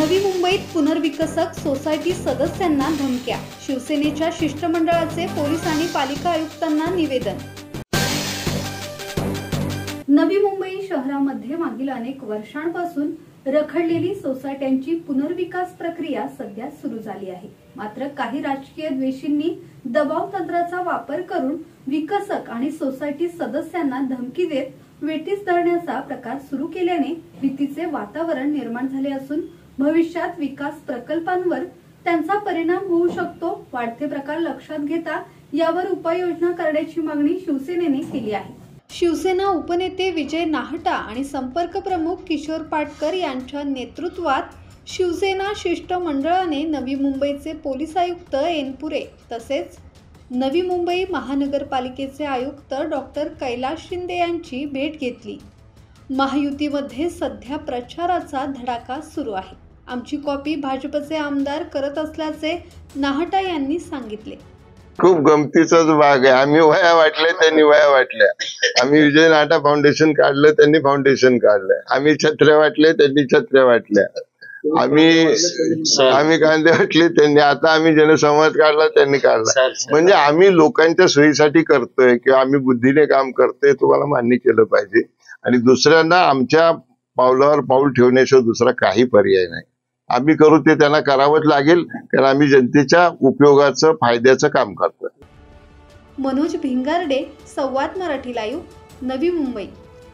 नवी मुंबईत पुनर्विकसक सोसायटी सदस्यांना धमक्या, शिवसेनेच्या शिष्टमंडळाचे पोलीस आणि पालिका आयुक्तांना निवेदन। नवी मुंबई शहरामध्ये मागील अनेक वर्षांपासून रखडलेली सोसायट्यांची पुनर्विकास प्रक्रिया सध्या सुरू झाली आहे। मात्र काही राजकीय द्वेषींनी दबाव तंत्राचा वापर करून विकसक आणि सोसायटी सदस्यांना धमकी देत वेठीस धरण्याचा प्रकार सुरू केल्याने भीतीचे वातावरण निर्माण झाले असून भविष्यात विकास प्रकल्पांवर त्यांचा परिणाम होऊ शकतो। वाढते प्रकार लक्षात घेता यावर उपाययोजना करण्याची मागणी शिवसेनेने केली आहे। शिवसेना उपनेते विजय नाहटा आणि संपर्क प्रमुख किशोर पाटकर यांच्या नेतृत्वात शिवसेना शिष्टमंडळाने नवी मुंबईचे पोलीस आयुक्त एनपुरे तसेच नवी मुंबई महानगरपालिकेचे आयुक्त डॉक्टर कैलाश शिंदे यांची भेट घेतली। महायुतीमध्ये सध्या प्रचाराचा धडाका सुरू आहे। आमची कॉपी भाजपचे आमदार करत असल्याचे नाहटा यांनी सांगितले। खूप गमतीचाच भाग आहे। आम्ही वया वाटले, त्यांनी वया वाटल्या। आम्ही विजय नाहटा फाउंडेशन काढलं, त्यांनी फाउंडेशन काढलं। आम्ही छत्र्या वाटले, त्यांनी छत्र्या वाटल्या। आम्ही कांदे वाटले, त्यांनी। आता आम्ही जनसंवाद काढला, त्यांनी काढला। म्हणजे आम्ही लोकांच्या सोयीसाठी करतोय किंवा आम्ही बुद्धीने काम करतोय, तुम्हाला मान्य केलं पाहिजे। आणि दुसऱ्यांना आमच्या पावलावर पाऊल ठेवण्याशिवाय दुसरा काही पर्याय नाही। आम्ही करू ते त्यांना करावंच लागेल, कारण आम्ही जनतेच्या उपयोगाचं फायद्याचं काम करतोय। मनोज भिंगारडे, संवाद मराठी लाईव्ह, नवी मुंबई।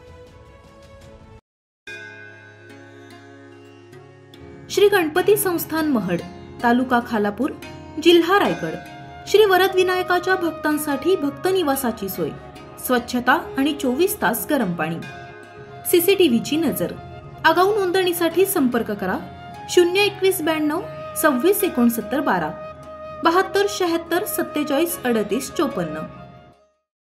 श्री गणपती संस्थान महड, तालुका खालापूर, जिल्हा रायगड। श्री वरद विनायकाच्या भक्तांसाठी भक्त निवासाची सोय, स्वच्छता आणि 24 तास गरम पाणी, सीसीटीव्हीची नजर। आगाऊ नोंदणीसाठी संपर्क करा 02192 26 69 12 72 76 47 38 54।